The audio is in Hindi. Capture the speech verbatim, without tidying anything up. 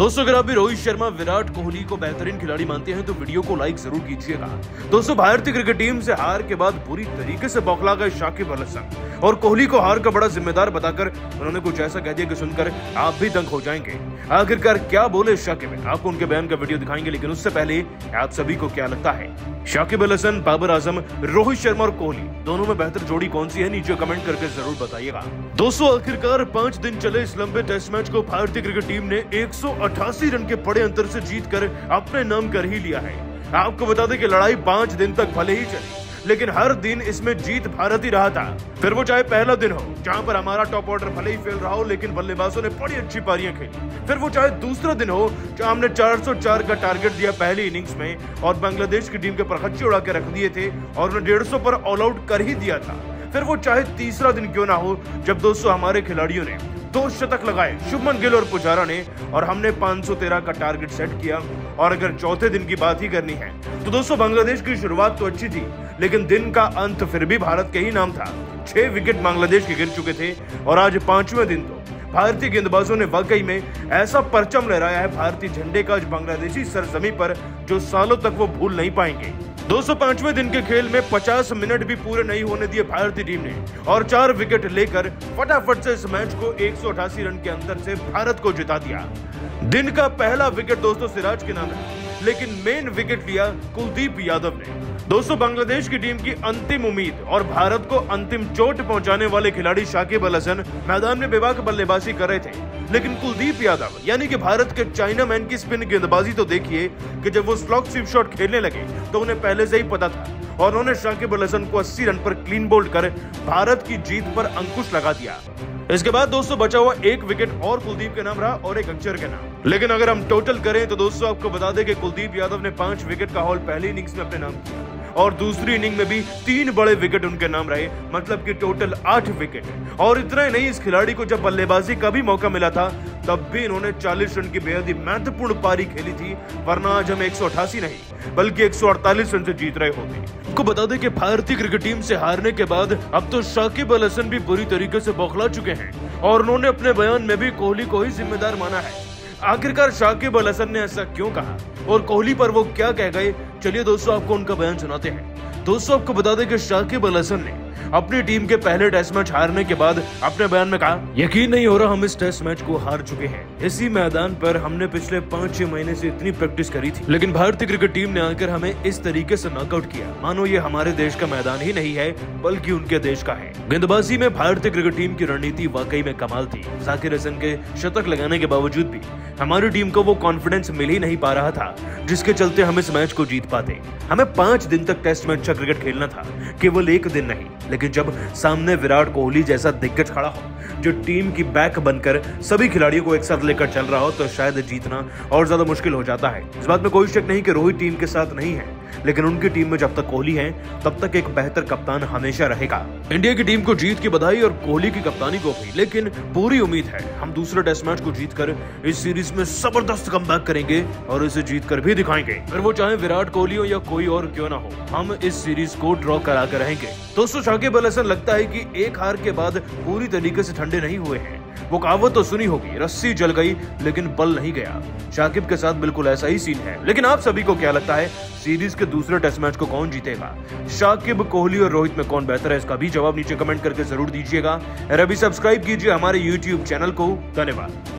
दोस्तों अगर आप भी रोहित शर्मा विराट कोहली को बेहतरीन खिलाड़ी मानते हैं तो वीडियो को लाइक जरूर कीजिएगा। दोस्तों भारतीय क्रिकेट टीम से हार के बाद बुरी तरीके से बौखला गए शाकिब अल हसन और कोहली को हार का बड़ा जिम्मेदार बताकर उन्होंने कुछ ऐसा कह दिया कि सुनकर आप भी दंग हो जाएंगे। आखिरकार क्या बोले शाकिब, आपको उनके बयान का वीडियो दिखाएंगे, लेकिन उससे पहले आप सभी को क्या लगता है शाकिब अल हसन, बाबर आजम, रोहित शर्मा और कोहली दोनों में बेहतर जोड़ी कौन सी है, नीचे कमेंट करके जरूर बताइएगा। दोस्तों आखिरकार पांच दिन चले इस लंबे टेस्ट मैच को भारतीय क्रिकेट टीम ने एक सौ अठासी रन के बड़े अंतर से जीतकर अपने नाम कर ही लिया है। आपको बता दें कि लड़ाई पांच दिन तक भले ही चली, लेकिन हर दिन इसमें जीत भारत ही रहा था। फिर वो चाहे पहला दिन हो जहां पर हमारा टॉप ऑर्डर भले ही फेल रहा हो, लेकिन बल्लेबाजों ने बड़ी अच्छी पारियां खेली। फिर वो चाहे दूसरा दिन हो जहां हमने चार सौ चार का टारगेट दिया पहली इनिंग्स में और बांग्लादेश की टीम के परखच्चे उड़ा के रख दिए थे और उन्हें डेढ़ सौ पर ऑल आउट कर ही दिया था। फिर वो चाहे तीसरा दिन क्यों ना हो जब दोस्तों हमारे खिलाड़ियों ने दो शतक लगाए, शुभमन गिल और पुजारा ने, और हमने पाँच सौ तेरह का टारगेट सेट किया। और अगर चौथे दिन की बात ही करनी है तो दोस्तों बांग्लादेश की शुरुआत तो अच्छी थी, लेकिन दिन का अंत फिर भी भारत के ही नाम था। छह विकेट बांग्लादेश के गिर चुके थे और आज पांचवें दिन तो भारतीय गेंदबाजों ने वाकई में ऐसा परचम लहराया है भारतीय झंडे का बांग्लादेशी सरजमी पर जो सालों तक वो भूल नहीं पाएंगे। दो सौ पांचवें दिन के खेल में पचास मिनट भी पूरे नहीं होने दिए भारतीय टीम ने और चार विकेट लेकर फटाफट से इस मैच को एक सौ अठासी रन के अंतर से भारत को जिता दिया। दिन का पहला विकेट दोस्तों सिराज के नाम है, लेकिन मेन विकेट लिया कुलदीप यादव ने। दोस्तों बांग्लादेश की टीम की अंतिम उम्मीद और भारत को अंतिम चोट पहुंचाने वाले खिलाड़ी शाकिब अल हसन मैदान में बेबाक बल्लेबाजी कर रहे थे, लेकिन कुलदीप यादव यानी कि भारत के चाइना मैन की स्पिन गेंदबाजी तो देखिए कि जब वो स्लॉग स्वीप शॉट खेलने लगे तो उन्हें पहले से ही पता था और उन्होंने शाकिब अल हसन को अस्सी रन पर क्लीन बोल्ड कर भारत की जीत पर अंकुश लगा दिया। इसके बाद दोस्तों बचा हुआ एक विकेट और कुलदीप के नाम रहा और एक अक्षर के नाम, लेकिन अगर हम टोटल करें तो दोस्तों आपको बता दें कि कुलदीप यादव ने पांच विकेट का हॉल पहली इनिंग्स में अपने नाम किया और दूसरी इनिंग में भी तीन बड़े विकेट उनके नाम रहे, मतलब कि टोटल आठ विकेट। और इतना ही नहीं, इस खिलाड़ी को जब बल्लेबाजी का भी मौका मिला था तब भी इन्होंने चालीस रन की बेहद ही महत्वपूर्ण पारी खेली थी, वरना आज हम एक सौ अठासी नहीं बल्कि एक सौ अड़तालीस रन से जीत रहे होते। आपको बता दें कि भारतीय क्रिकेट टीम से हारने के बाद अब तो शाकिब अल हसन भी बुरी तरीके से बौखला चुके हैं और उन्होंने अपने बयान में भी कोहली को ही जिम्मेदार माना है। आखिरकार शाकिब अल हसन ने ऐसा क्यों कहा और कोहली पर वो क्या कह गए, चलिए दोस्तों आपको उनका बयान सुनाते हैं। दोस्तों आपको बता दें कि शाकिब अल हसन ने अपनी टीम के पहले टेस्ट मैच हारने के बाद अपने बयान में कहा, यकीन नहीं हो रहा हम इस टेस्ट मैच को हार चुके हैं। इसी मैदान पर हमने पिछले पाँच छह महीने से इतनी प्रैक्टिस करी थी, लेकिन भारतीय क्रिकेट टीम ने आकर हमें इस तरीके से नॉकआउट किया मानो ये हमारे देश का मैदान ही नहीं है बल्कि उनके देश का है। गेंदबाजी में भारतीय क्रिकेट टीम की रणनीति वाकई में कमाल थी। शाकिब हसन के शतक लगाने के बावजूद भी हमारी टीम को वो कॉन्फिडेंस मिल ही नहीं पा रहा था जिसके चलते हम इस मैच को जीत पाते। हमें पांच दिन तक टेस्ट मैच का क्रिकेट खेलना था, केवल एक दिन नहीं, लेकिन जब सामने विराट कोहली जैसा दिग्गज खड़ा हो जो टीम की बैक बनकर सभी खिलाड़ियों को एक साथ लेकर चल रहा हो तो शायद जीतना और ज्यादा मुश्किल हो जाता है। इस बात में कोई शक नहीं कि रोहित टीम के साथ नहीं है, लेकिन उनकी टीम में जब तक कोहली है तब तक एक बेहतर कप्तान हमेशा रहेगा। इंडिया की टीम को जीत की बधाई और कोहली की कप्तानी को भी, लेकिन पूरी उम्मीद है हम दूसरे टेस्ट मैच को जीतकर इस सीरीज में जबरदस्त कमबैक करेंगे और इसे जीतकर भी दिखाएंगे। फिर वो चाहे विराट कोहली हो या कोई और क्यों ना हो, हम इस सीरीज को ड्रॉ करा कर रहेंगे। दोस्तों शाकिब अल हसन लगता है कि एक हार के बाद पूरी तरीके से ठंडे नहीं हुए हैं। वो कहावत तो सुनी होगी, रस्सी जल गई लेकिन बल नहीं गया। शाकिब के साथ बिल्कुल ऐसा ही सीन है, लेकिन आप सभी को क्या लगता है सीरीज के दूसरे टेस्ट मैच को कौन जीतेगा? शाकिब, कोहली और रोहित में कौन बेहतर है? इसका भी जवाब नीचे कमेंट करके जरूर दीजिएगा और अभी सब्सक्राइब कीजिए हमारे यूट्यूब चैनल को। धन्यवाद।